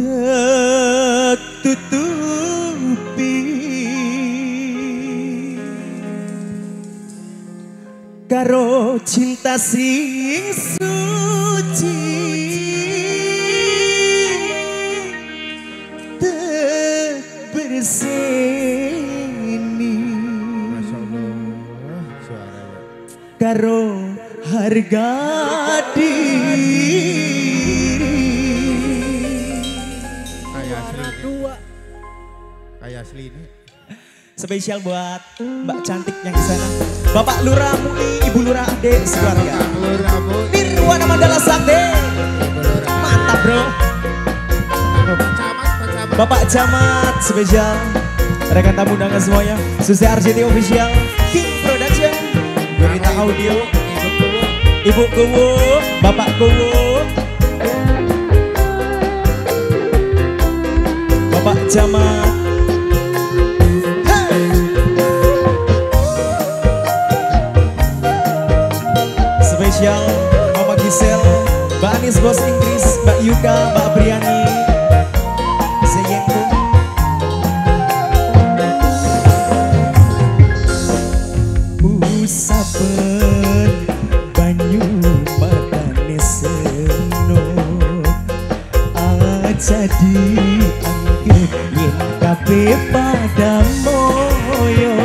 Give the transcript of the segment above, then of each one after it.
tertutupi karo cinta sing suci berseni karo harga diri. Kayak asli ini. Spesial buat Mbak cantik yang di sana. Bapak Lurah Muni, Ibu Lurah Ade, sekeluarga. Nirwana Mandala Sakti. Mantap bro. Bapak Camat spesial. Rekan tamu undangan semuanya. Susi RCT Official, King Production, Berita Audio, Ibu Kuwu, Bapak Kuwu, Bapak Camat. Spesial Mama Gisel, Mbak Anis Bos Inggris, Mbak Yuka, Mbak Briani, Zeyengku. Saben banyu matane seno aja dianggep yen kabeh pada moyo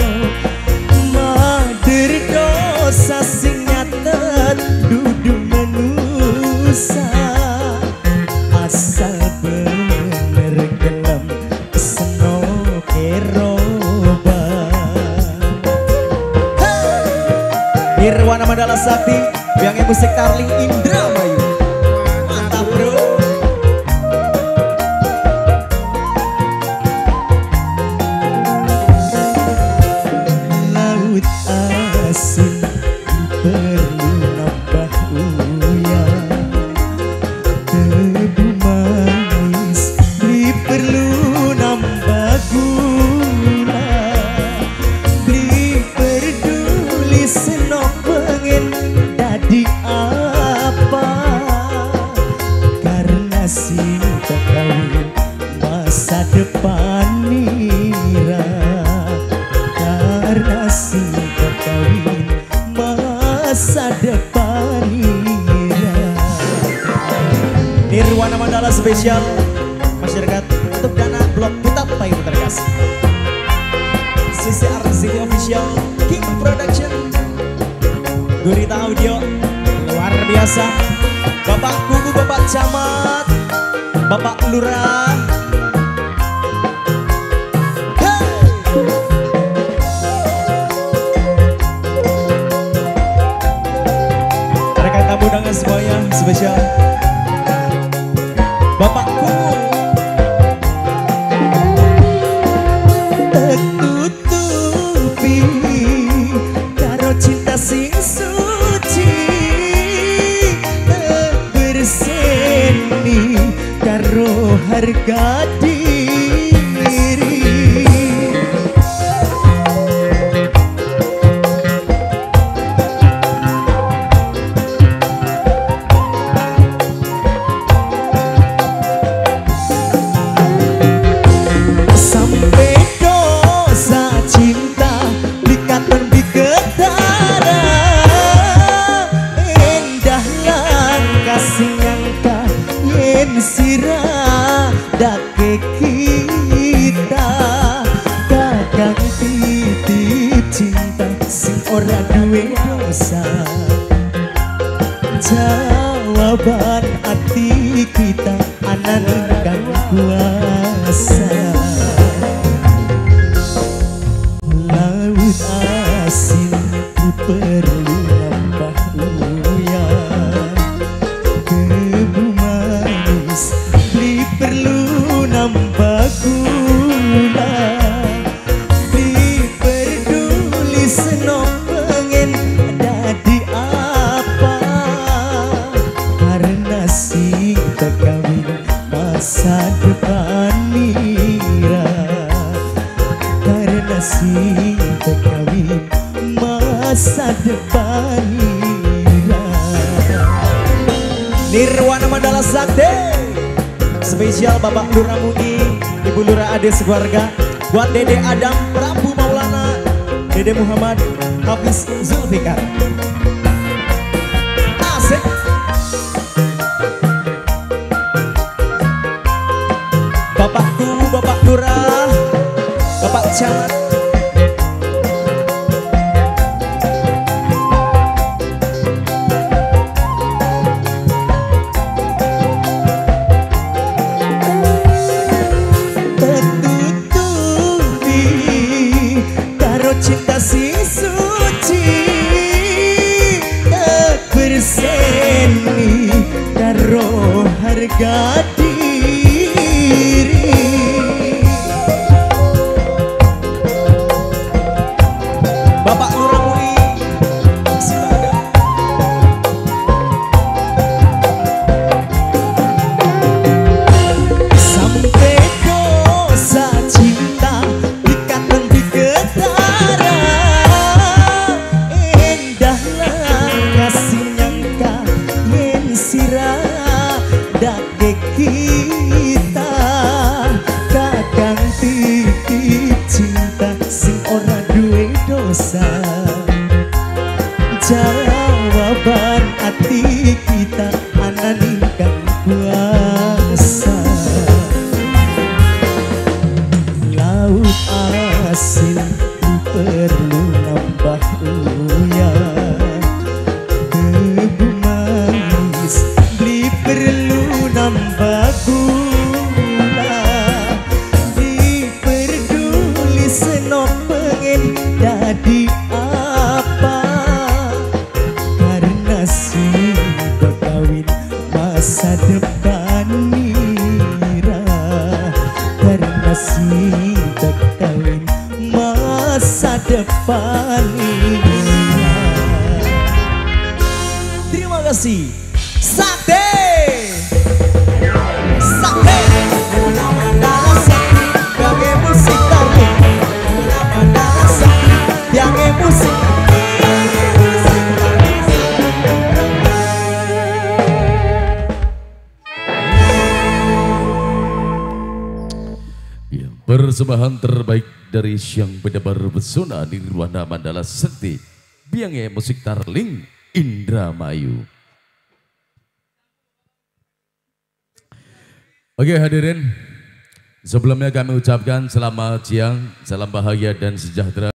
mader dosa sing nyatet dudu manusa asal bener gelem seno keroba. Nirwana Mandala Sakti, biangnya musik Tarling Indramayu. Mantap bro. Laut asin perlu nambah uyah, tebu manis perlu nambah gula, peduli senok pengen dadi apa karena cinta kawin masa depan nira, karena cinta kawin masa depan nira. Nirwana Mandala spesial masyarakat untuk dana blok Putat Payung Tergas. Sisi RCT Official, King Production, Gurita Audio, luar biasa. Bapak Kuku, Bapak Camat, Bapak Lurah. Hey! Rekan tamu undangan semuanya spesial. Bapak Kuku. Tertutupi karo cinta sing suci berseni karo harga diri. Sampai dosa cinta likatan di ketara, endah langkah singangka yen sirah dake kita kakang titip cinta sing ora duwe dosa. Jawaban hati kita anan kang kuasa. Laut asin perlu nambah uyah, tebu manis perlu nambah gula, peduli senok pengen dadi apa karena cinta kawin masa depan nira, karena cinta kawin masa depan nira. Nirwana Mandala Sakti spesial Bapak Lurah Mui, Ibu Lurah Ade sekeluarga. Buat Dede Adam, Prabu Maulana, Dede Muhammad, Hafiz Zulfikar. Asik. Bapakku, Bapak Lurah, Bapak Camat. Cinta si suci berseni karo harga diri. Bapak Lurah Mui sampai dosa cinta ikatan di getara. Dake kita kadang titip cinta sing ora duwe dosa. Jawaban hati kita ananing kang kuasa. Laut asin perlu nambah uyah. Debu manis beli perlu nambah gula. Diperduli seno pengen jadi apa. Karena sudah kawin masa depan nira. Karena sudah kawin masa depan nira. Terima kasih. Sakti, Sakti, Sakti, musik tadi, yang musik. Ya, persembahan terbaik dari Siang Bedabar Pesona Nirwana Mandala Sakti, biangnya musik Tarling Indramayu. Oke hadirin, sebelumnya kami ucapkan selamat siang, salam bahagia dan sejahtera.